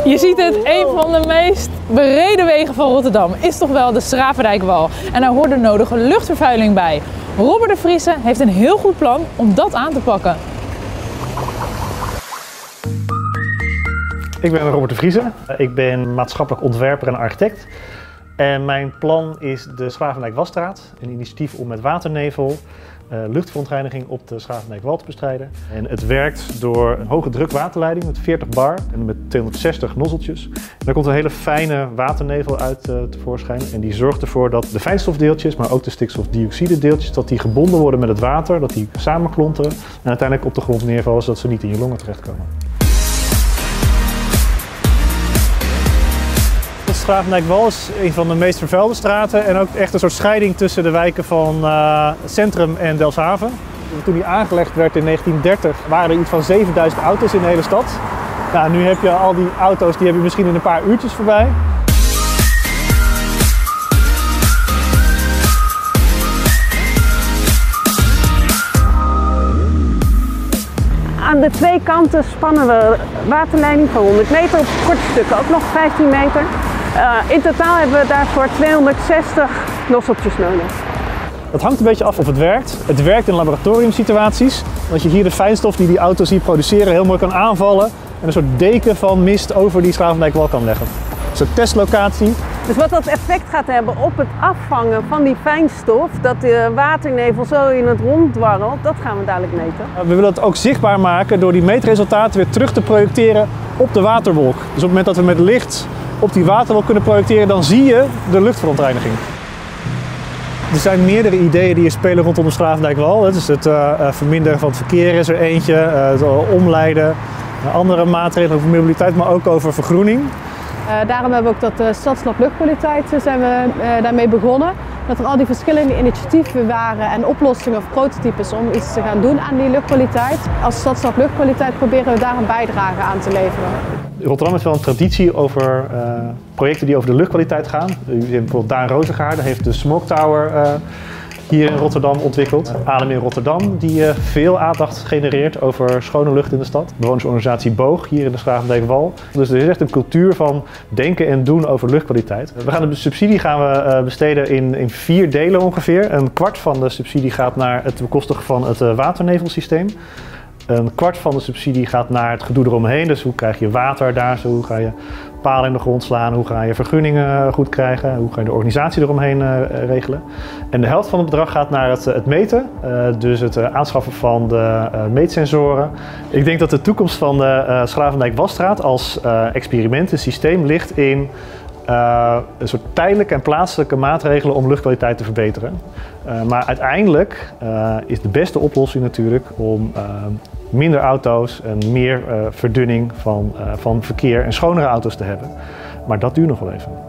Je ziet het, een van de meest bereden wegen van Rotterdam is toch wel de Schravendijkwal. En daar hoort de nodige luchtvervuiling bij. Robert de Vriese heeft een heel goed plan om dat aan te pakken. Ik ben Robert de Vriese. Ik ben maatschappelijk ontwerper en architect. En mijn plan is de Schravendijkwalstraat, een initiatief om met waternevel luchtverontreiniging op de Schravendijkwal te bestrijden. En het werkt door een hoge druk waterleiding met 40 bar en met 260 nozzeltjes. En daar komt een hele fijne waternevel uit tevoorschijn. En die zorgt ervoor dat de fijnstofdeeltjes, maar ook de stikstofdioxide deeltjes, dat die gebonden worden met het water, dat die samenklonteren en uiteindelijk op de grond neervallen, zodat ze niet in je longen terechtkomen. De Schravendijkwal is een van de meest vervuilde straten en ook echt een soort scheiding tussen de wijken van Centrum en Delfshaven. Toen die aangelegd werd in 1930 waren er iets van 7000 auto's in de hele stad. Nou, nu heb je al die auto's, die heb je misschien in een paar uurtjes voorbij. Aan de twee kanten spannen we waterleiding van 100 meter, op korte stukken ook nog 15 meter. In totaal hebben we daarvoor 260 nozzeltjes nodig. Het hangt een beetje af of het werkt. Het werkt in laboratoriumsituaties. Dat je hier de fijnstof die auto's hier produceren heel mooi kan aanvallen en een soort deken van mist over die Schravendijkwal kan leggen. Dat is een testlocatie. Dus wat dat effect gaat hebben op het afvangen van die fijnstof, dat de waternevel zo in het rond dwarrelt, dat gaan we dadelijk meten. We willen het ook zichtbaar maken door die meetresultaten weer terug te projecteren op de waterwolk. Dus op het moment dat we met licht op die waterwolk kunnen projecteren, dan zie je de luchtverontreiniging. Er zijn meerdere ideeën die spelen rondom de Schravendijkwal. Dus het verminderen van het verkeer is er eentje, het omleiden, andere maatregelen over mobiliteit, maar ook over vergroening. Daarom hebben we ook dat Stadslab Luchtkwaliteit zijn we daarmee begonnen. Dat er al die verschillende initiatieven waren en oplossingen of prototypes om iets te gaan doen aan die luchtkwaliteit. Als Stadslab Luchtkwaliteit proberen we daar een bijdrage aan te leveren. Rotterdam heeft wel een traditie over projecten die over de luchtkwaliteit gaan. Bijvoorbeeld Daan Rozengaarde heeft de Smoke Tower hier in Rotterdam ontwikkeld. Adem in Rotterdam, die veel aandacht genereert over schone lucht in de stad. Bewonersorganisatie Boog, hier in de Schravendijkwal. Dus er is echt een cultuur van denken en doen over luchtkwaliteit. We gaan de subsidie besteden in 4 delen ongeveer. Een kwart van de subsidie gaat naar het bekostigen van het waternevelsysteem. Een kwart van de subsidie gaat naar het gedoe eromheen. Dus hoe krijg je water daar, hoe ga je palen in de grond slaan, hoe ga je vergunningen goed krijgen, hoe ga je de organisatie eromheen regelen. En de helft van het bedrag gaat naar het meten, dus het aanschaffen van de meetsensoren. Ik denk dat de toekomst van de Schravendijkwalstraat als experiment, een systeem, ligt in een soort tijdelijke en plaatselijke maatregelen om luchtkwaliteit te verbeteren. Maar uiteindelijk is de beste oplossing natuurlijk om minder auto's en meer verdunning van verkeer en schonere auto's te hebben. Maar dat duurt nog wel even.